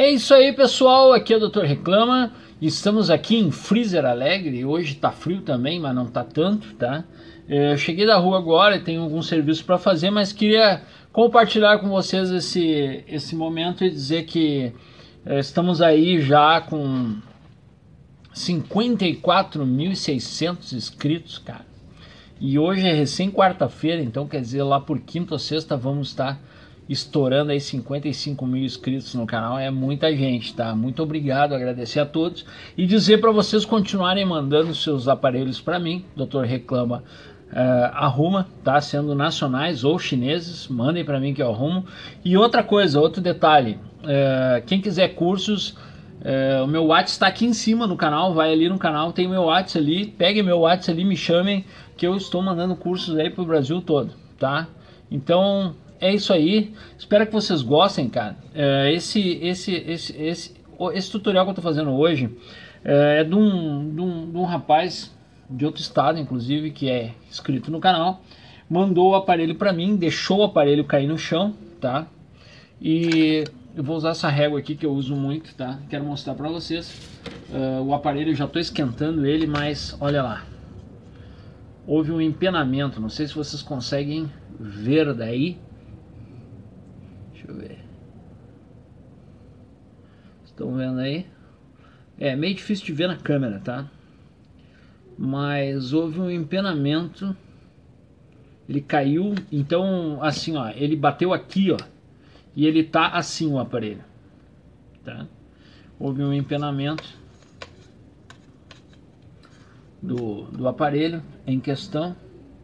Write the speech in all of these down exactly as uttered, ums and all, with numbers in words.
É isso aí, pessoal, aqui é o doutor Reclama. Estamos aqui em Freezer Alegre. Hoje tá frio também, mas não tá tanto, tá? Eu cheguei da rua agora e tenho algum serviço para fazer, mas queria compartilhar com vocês esse, esse momento e dizer que é, estamos aí já com cinquenta e quatro mil e seiscentos inscritos, cara. E hoje é recém quarta-feira, então quer dizer, lá por quinta ou sexta vamos estar estourando aí cinquenta e cinco mil inscritos no canal. É muita gente, tá? Muito obrigado, agradecer a todos e dizer para vocês continuarem mandando seus aparelhos para mim, doutor Reclama uh, arruma, tá? Sendo nacionais ou chineses, mandem para mim que eu arrumo. E outra coisa, outro detalhe, uh, quem quiser cursos, uh, o meu WhatsApp está aqui em cima no canal, vai ali no canal, tem meu WhatsApp ali, peguem meu WhatsApp ali, me chamem, que eu estou mandando cursos aí pro Brasil todo, tá? Então é isso aí, espero que vocês gostem, cara. É, esse, esse, esse, esse, esse tutorial que eu tô fazendo hoje é, é de, um, de, um, de um rapaz de outro estado, inclusive, que é inscrito no canal, mandou o aparelho para mim, deixou o aparelho cair no chão, tá? E eu vou usar essa régua aqui que eu uso muito, tá? Quero mostrar para vocês. Uh, o aparelho, eu já tô esquentando ele, mas olha lá. Houve um empenamento, não sei se vocês conseguem ver daí. Deixa eu ver. Estão vendo aí? É meio difícil de ver na câmera, tá? Mas houve um empenamento. Ele caiu, então assim, ó, ele bateu aqui, ó, e ele tá assim o aparelho, tá? Houve um empenamento do, do aparelho em questão.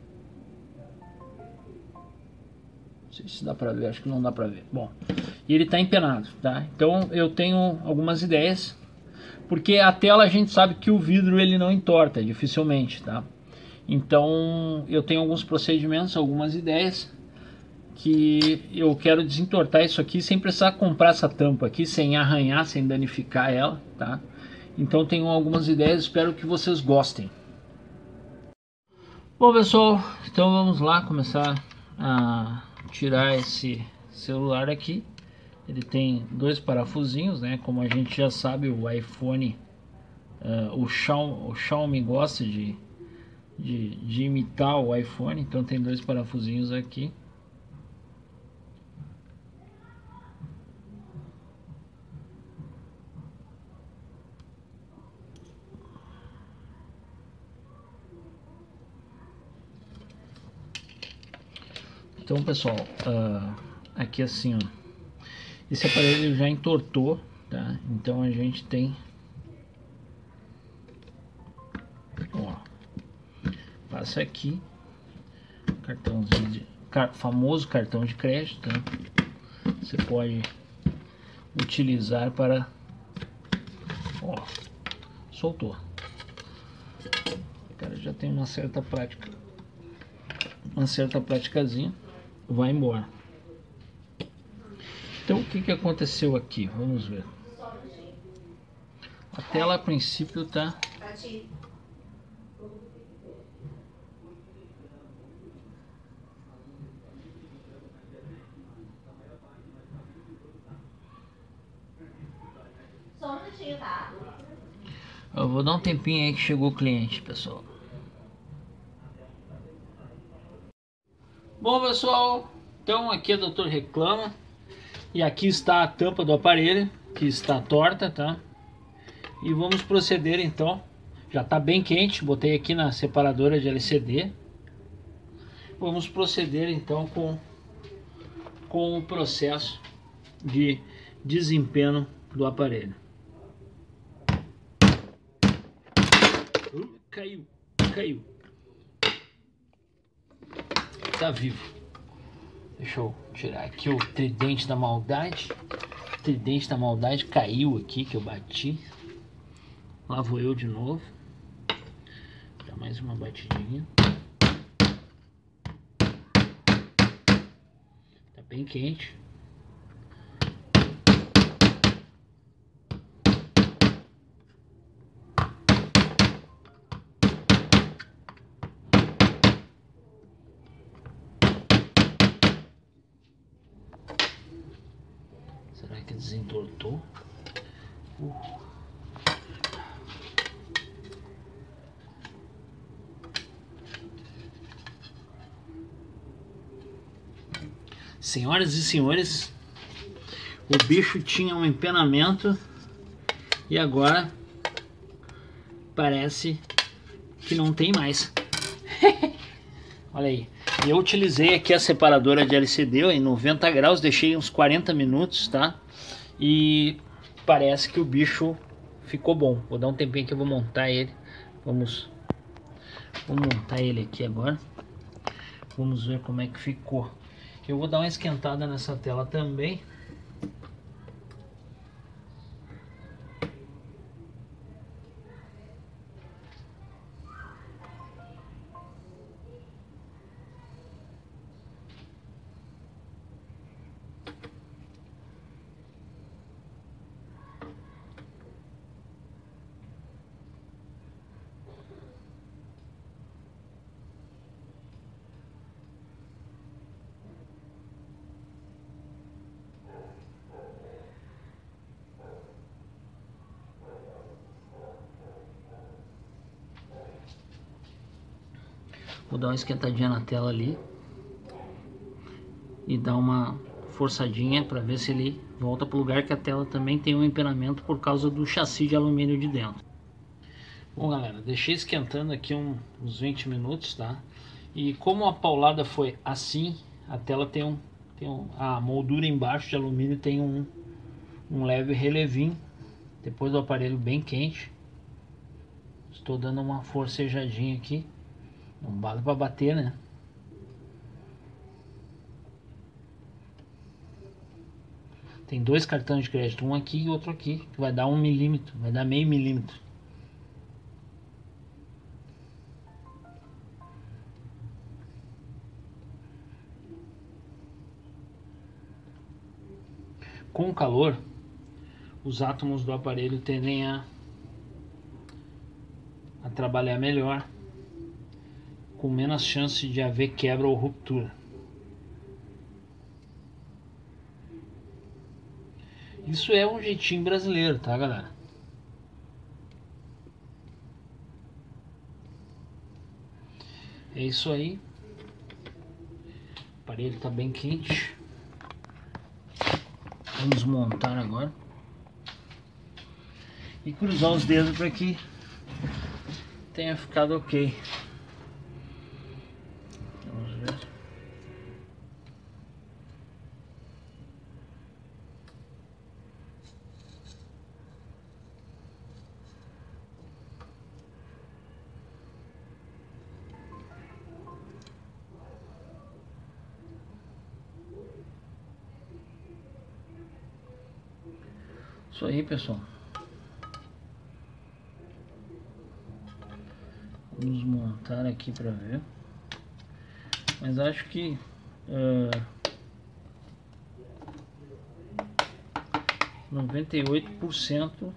Não sei se dá pra ver, acho que não dá pra ver. Bom, e ele tá empenado, tá? Então eu tenho algumas ideias, porque a tela a gente sabe que o vidro ele não entorta dificilmente, tá? Então eu tenho alguns procedimentos, algumas ideias que eu quero desentortar isso aqui sem precisar comprar essa tampa aqui, sem arranhar, sem danificar ela, tá? Então tenho algumas ideias, espero que vocês gostem. Bom, pessoal, então vamos lá começar a tirar esse celular aqui. Ele tem dois parafusinhos, né? Como a gente já sabe, o iPhone, uh, o, Xiaomi, o Xiaomi gosta de, de, de imitar o iPhone, então tem dois parafusinhos aqui. Então, pessoal, uh, aqui assim, ó, esse aparelho já entortou, tá? Então a gente tem, ó, passa aqui, cartãozinho de, car, famoso cartão de crédito, tá? Você pode utilizar para, ó, soltou. O cara já tem uma certa prática, uma certa praticazinha. Vai embora. Então o que que aconteceu aqui? Vamos ver. A tela a princípio tá só um minutinho, tá? Eu vou dar um tempinho aí que chegou o cliente, pessoal. Bom, pessoal, então aqui é o doutor Reclama e aqui está a tampa do aparelho que está torta, tá? E vamos proceder então. Já está bem quente, botei aqui na separadora de L C D. Vamos proceder então com com o processo de desempenho do aparelho. Uh, caiu, caiu. Tá vivo. Deixa eu tirar aqui o tridente da maldade. O tridente da maldade caiu aqui que eu bati. Lá vou eu de novo. Dá mais uma batidinha. Tá bem quente. Será que desentortou? Uh. Senhoras e senhores, o bicho tinha um empenamento e agora parece que não tem mais. Olha aí. Eu utilizei aqui a separadora de L C D ó, em noventa graus, deixei uns quarenta minutos, tá? E parece que o bicho ficou bom. Vou dar um tempinho que eu vou montar ele. Vamos, vamos montar ele aqui agora. Vamos ver como é que ficou. Eu vou dar uma esquentada nessa tela também. Vou dar uma esquentadinha na tela ali e dar uma forçadinha para ver se ele volta para o lugar, que a tela também tem um empenamento por causa do chassi de alumínio de dentro. Bom, galera, deixei esquentando aqui um, uns vinte minutos, tá? E como a paulada foi assim, a tela tem um, tem um a moldura embaixo de alumínio tem um, um leve relevinho depois do aparelho bem quente. Estou dando uma forcejadinha aqui. Não bala para bater, né? Tem dois cartões de crédito, um aqui e outro aqui, que vai dar um milímetro, vai dar meio milímetro. Com o calor, os átomos do aparelho tendem a, a trabalhar melhor, com menos chance de haver quebra ou ruptura. Isso é um jeitinho brasileiro, tá, galera? É isso aí. O aparelho está bem quente. Vamos montar agora. E cruzar os dedos para que tenha ficado ok. Vamos ver. Isso aí, pessoal. Vamos montar aqui para ver. Mas acho que uh, noventa e oito por cento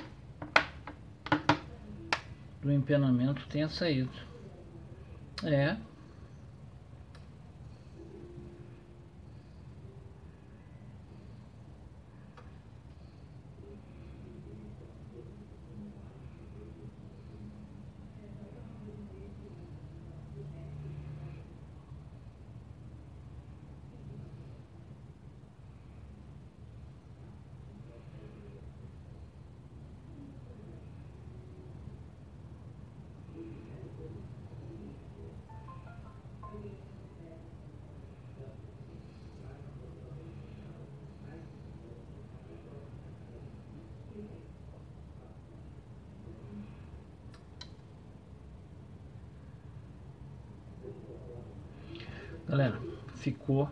do empenamento tenha saído. É. Galera, ficou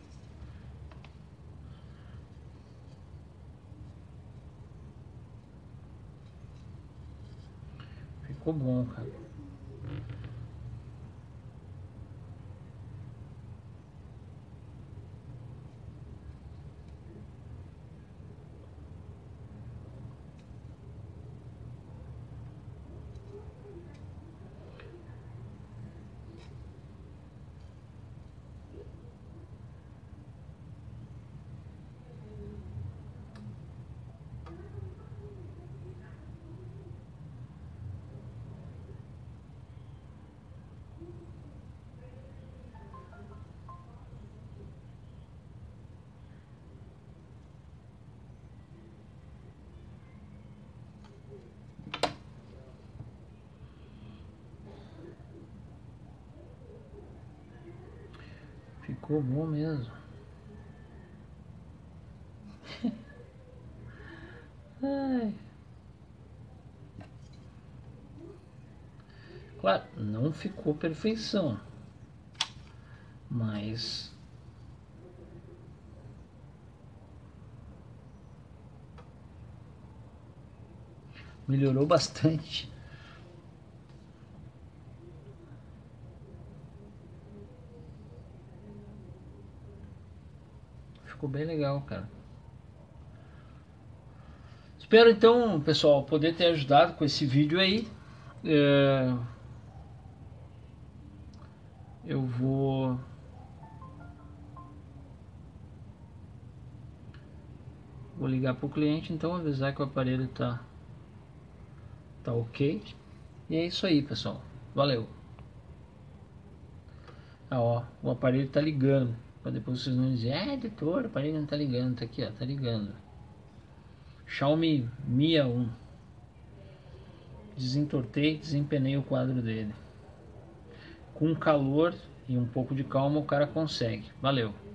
ficou bom, cara. Ficou bom mesmo. Ai. Claro, não ficou perfeição, mas melhorou bastante. Ficou bem legal, cara. Espero então, pessoal, poder ter ajudado com esse vídeo aí. É... Eu vou vou ligar para o cliente, então avisar que o aparelho tá tá ok. E é isso aí, pessoal. Valeu. Ah, ó, o aparelho tá ligando. Para depois vocês não dizerem, é, editor, o aparelho não tá ligando. Tá aqui, ó, tá ligando. Xiaomi Mi A um. Desentortei, desempenei o quadro dele. Com calor e um pouco de calma o cara consegue. Valeu.